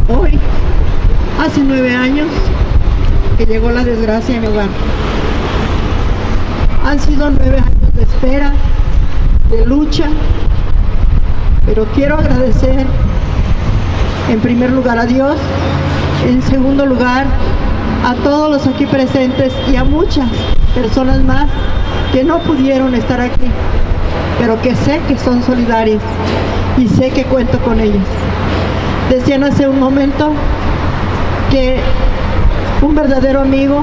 Hoy, hace 9 años que llegó la desgracia en mi hogar. Han sido 9 años de espera, de lucha, pero quiero agradecer en primer lugar a Dios, en segundo lugar a todos los aquí presentes y a muchas personas más que no pudieron estar aquí, pero que sé que son solidarias y sé que cuento con ellas. Decían hace un momento que un verdadero amigo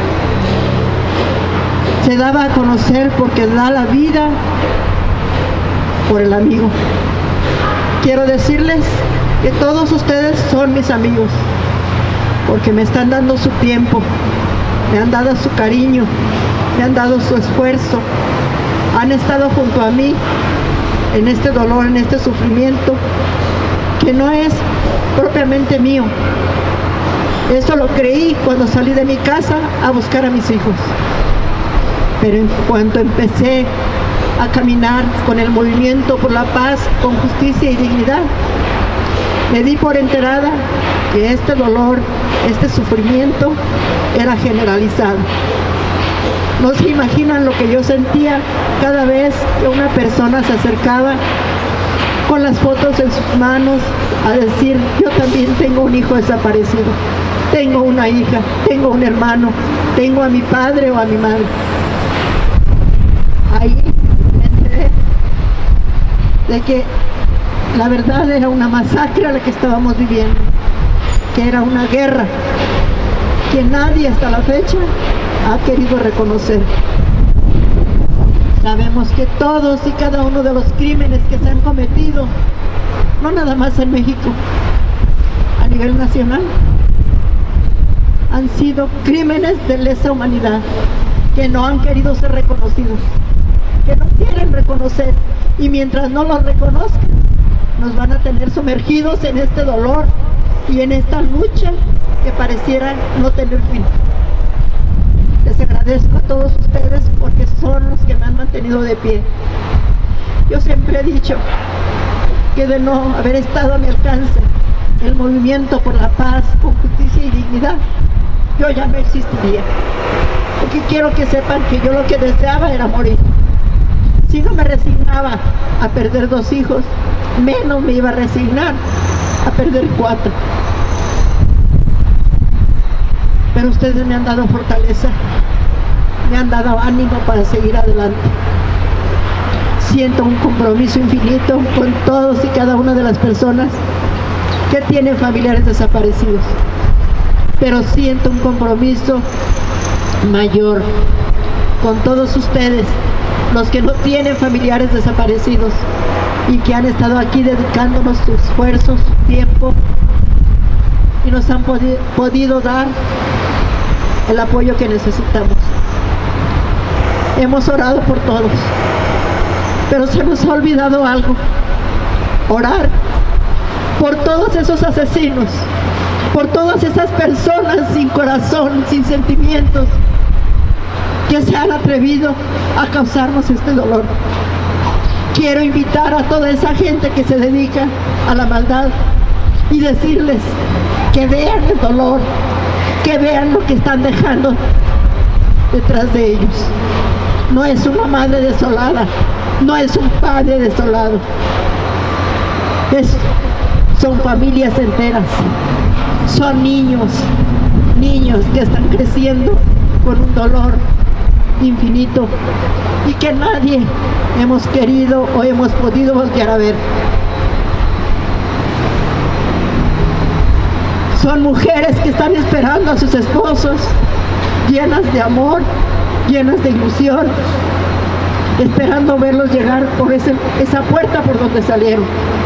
se daba a conocer porque da la vida por el amigo. Quiero decirles que todos ustedes son mis amigos, porque me están dando su tiempo, me han dado su cariño, me han dado su esfuerzo, han estado junto a mí en este dolor, en este sufrimiento, que no es propiamente mío. Eso lo creí cuando salí de mi casa a buscar a mis hijos. Pero en cuanto empecé a caminar con el movimiento por la paz, con justicia y dignidad, me di por enterada que este dolor, este sufrimiento era generalizado. No se imaginan lo que yo sentía cada vez que una persona se acercaba con las fotos en sus manos a decir: yo también tengo un hijo desaparecido, tengo una hija, tengo un hermano, tengo a mi padre o a mi madre. Ahí me enteré de que la verdad era una masacre a la que estábamos viviendo, que era una guerra que nadie hasta la fecha ha querido reconocer. Sabemos que todos y cada uno de los crímenes que se han cometido, no nada más en México, a nivel nacional, han sido crímenes de lesa humanidad que no han querido ser reconocidos, que no quieren reconocer, y mientras no los reconozcan, nos van a tener sumergidos en este dolor y en esta lucha que pareciera no tener fin. Les agradezco a todos ustedes porque son los que me han mantenido de pie. Yo siempre he dicho que de no haber estado a mi alcance el movimiento por la paz, con justicia y dignidad, yo ya no existiría. Porque quiero que sepan que yo lo que deseaba era morir. Si no me resignaba a perder 2 hijos, menos me iba a resignar a perder 4. Pero ustedes me han dado fortaleza, me han dado ánimo para seguir adelante. Siento un compromiso infinito con todos y cada una de las personas que tienen familiares desaparecidos, pero siento un compromiso mayor con todos ustedes, los que no tienen familiares desaparecidos y que han estado aquí dedicándonos su esfuerzo, su tiempo, y nos han podido dar el apoyo que necesitamos. Hemos orado por todos, pero se nos ha olvidado algo: orar por todos esos asesinos, por todas esas personas sin corazón, sin sentimientos, que se han atrevido a causarnos este dolor. Quiero invitar a toda esa gente que se dedica a la maldad y decirles que vean el dolor, que vean lo que están dejando detrás de ellos. No es una madre desolada, no es un padre desolado, son familias enteras, son niños que están creciendo con un dolor infinito y que nadie hemos querido o hemos podido voltear a ver. Son mujeres que están esperando a sus esposos, llenas de amor, llenas de ilusión, esperando verlos llegar por esa puerta por donde salieron.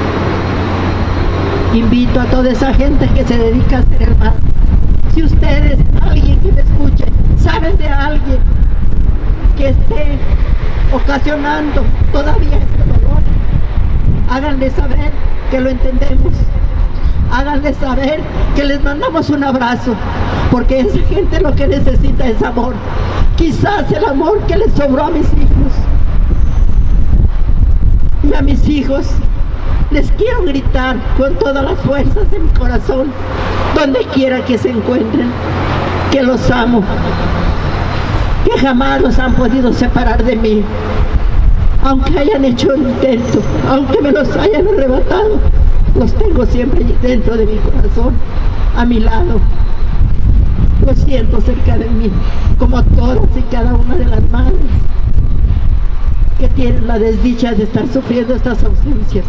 Invito a toda esa gente que se dedica a ser hermano. Si ustedes, alguien que me escuche, saben de alguien que esté ocasionando todavía este dolor, háganle saber que lo entendemos, háganle saber que les mandamos un abrazo, porque esa gente lo que necesita es amor, quizás el amor que les sobró a mis hijos y a mis hijos Les quiero gritar con todas las fuerzas de mi corazón, donde quiera que se encuentren, que los amo, que jamás los han podido separar de mí. Aunque hayan hecho el intento, aunque me los hayan arrebatado, los tengo siempre dentro de mi corazón, a mi lado. Los siento cerca de mí, como todas y cada una de las madres que tienen la desdicha de estar sufriendo estas ausencias.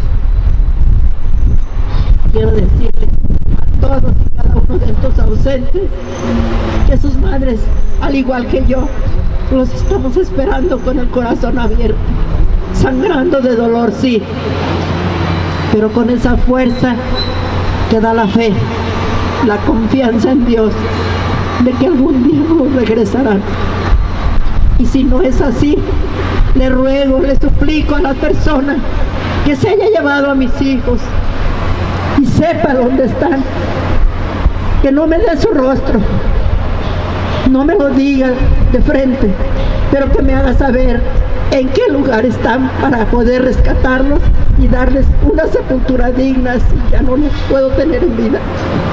Quiero decirles a todos y cada uno de estos ausentes que sus madres, al igual que yo, los estamos esperando con el corazón abierto, sangrando de dolor, sí, pero con esa fuerza que da la fe, la confianza en Dios, de que algún día nos regresarán. Y si no es así, le ruego, le suplico a la persona que se haya llevado a mis hijos y sepa dónde están, que no me dé su rostro, no me lo diga de frente, pero que me haga saber en qué lugar están para poder rescatarlos y darles una sepultura digna si ya no los puedo tener en vida.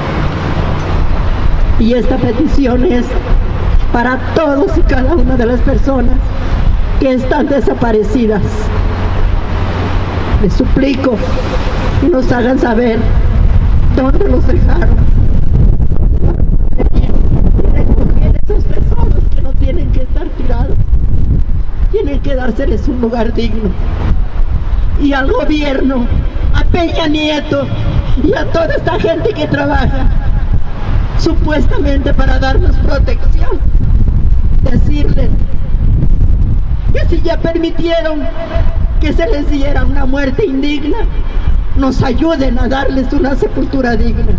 Y esta petición es para todos y cada una de las personas que están desaparecidas. Les suplico que nos hagan saber dónde los dejaron. Y recoger esos tesoros que no tienen que estar tirados. Tienen que dárseles un lugar digno. Y al gobierno, a Peña Nieto y a toda esta gente que trabaja supuestamente para darnos protección, decirles que si ya permitieron que se les diera una muerte indigna, nos ayuden a darles una sepultura digna.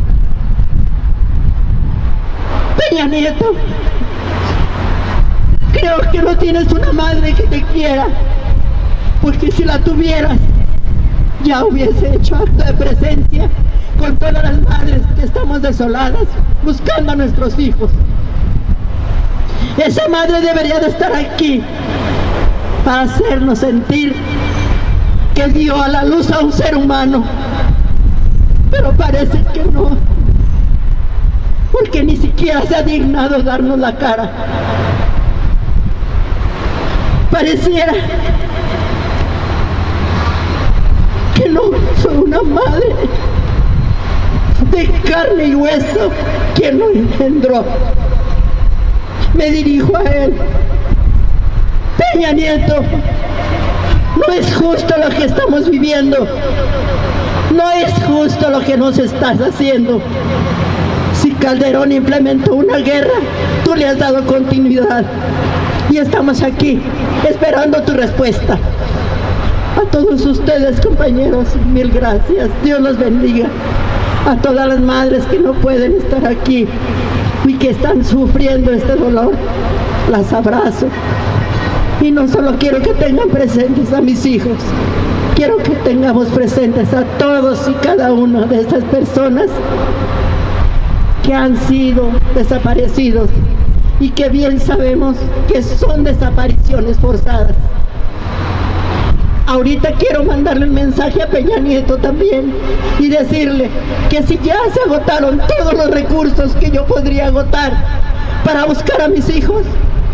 Peña Nieto, creo que no tienes una madre que te quiera, porque si la tuvieras, ya hubiese hecho acto de presencia con todas las madres que estamos desoladas buscando a nuestros hijos. Esa madre debería de estar aquí para hacernos sentir que dio a la luz a un ser humano, pero parece que no, porque ni siquiera se ha dignado darnos la cara. Pareciera que no fue una madre de carne y hueso quien lo engendró. Me dirijo a él. Peña Nieto, no es justo lo que estamos viviendo, no es justo lo que nos estás haciendo. Si Calderón implementó una guerra, tú le has dado continuidad y estamos aquí esperando tu respuesta. A todos ustedes, compañeros, mil gracias, Dios los bendiga. A todas las madres que no pueden estar aquí y que están sufriendo este dolor, las abrazo. Y no solo quiero que tengan presentes a mis hijos, quiero que tengamos presentes a todos y cada una de estas personas que han sido desaparecidos y que bien sabemos que son desapariciones forzadas. Ahorita quiero mandarle un mensaje a Peña Nieto también y decirle que si ya se agotaron todos los recursos que yo podría agotar para buscar a mis hijos,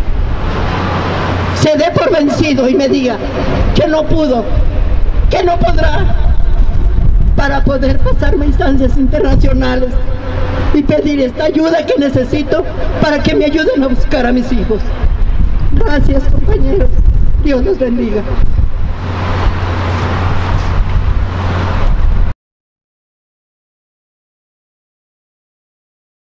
se dé por vencido y me diga que no pudo, que no podrá, para poder pasarme a instancias internacionales y pedir esta ayuda que necesito para que me ayuden a buscar a mis hijos. Gracias, compañeros. Dios los bendiga.